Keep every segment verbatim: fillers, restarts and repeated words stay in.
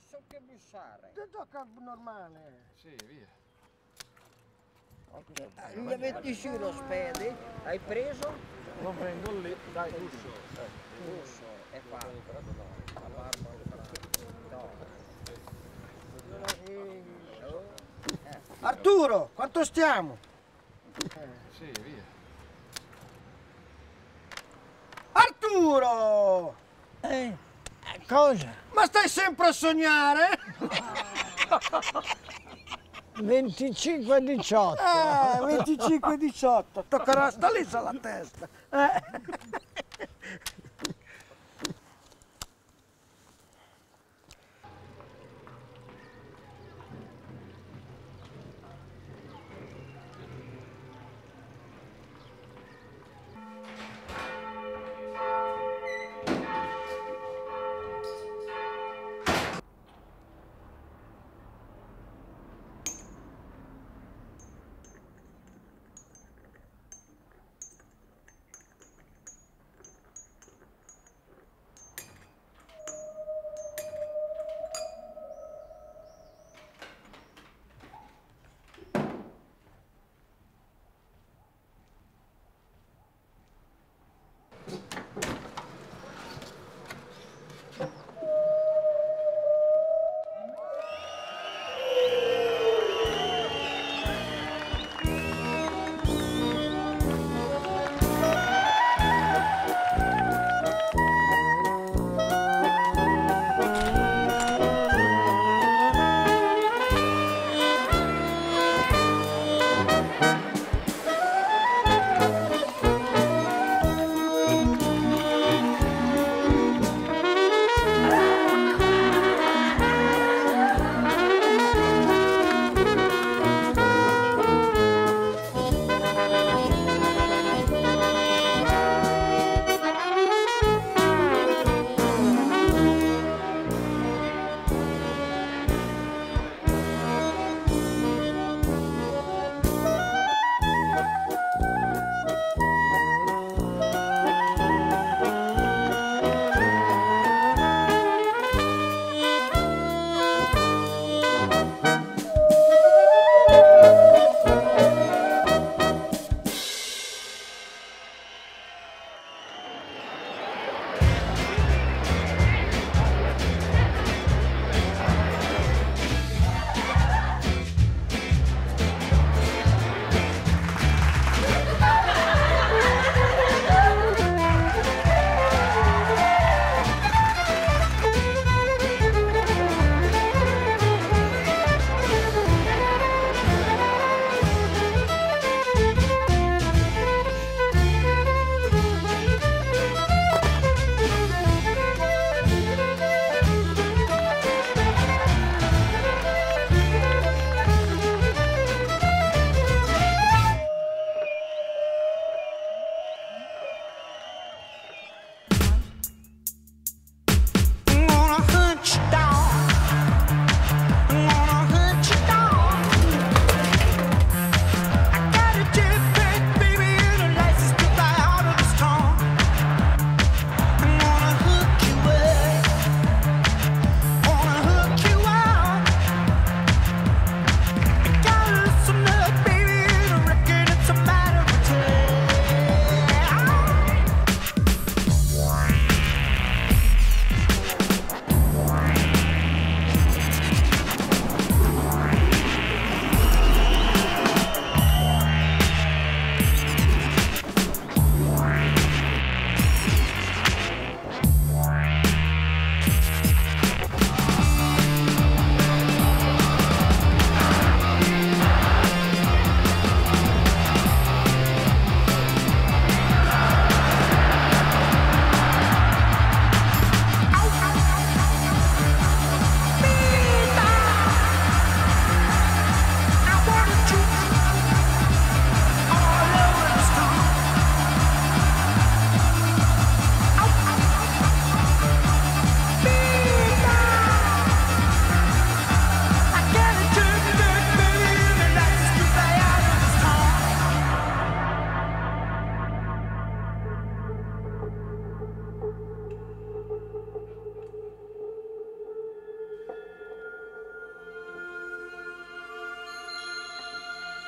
so che bussare. Ti tocca normale. Sì, via. Gli avete su lo spedi? Hai preso? Lo prendo lì, dai, busso. Busso, è fatto. La barba no. Arturo, quanto stiamo? Sì, via. Arturo! Eh, cosa? Ma stai sempre a sognare? venticinque a diciotto. Eh, venticinque diciotto, toccherà sta lì sulla testa. Eh.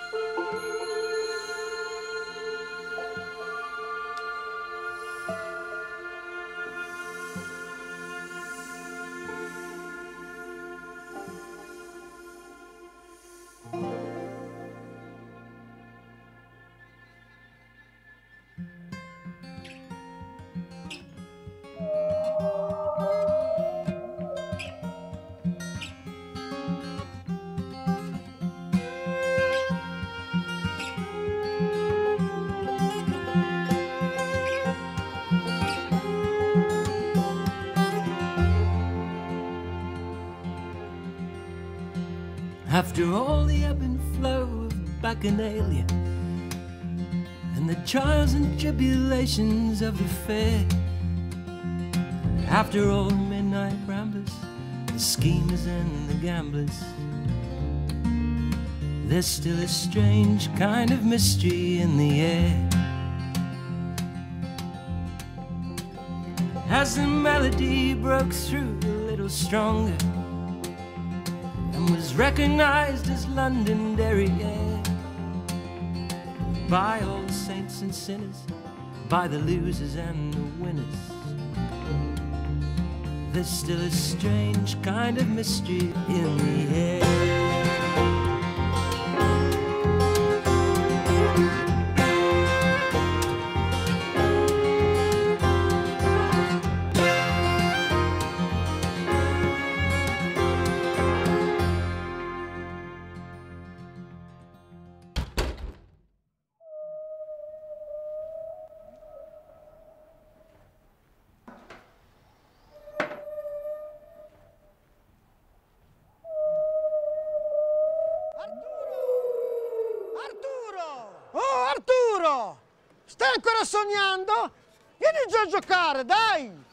After all the ebb and flow of Bacchanalia and the trials and tribulations of the fair, after all the midnight ramblers, the schemers and the gamblers, there's still a strange kind of mystery in the air. As the melody broke through a little stronger and was recognized as Londonderry air by all the saints and sinners, by the losers and the winners, there's still a strange kind of mystery in the air. Oh, Arturo! Stai ancora sognando? Vieni giù a giocare, dai!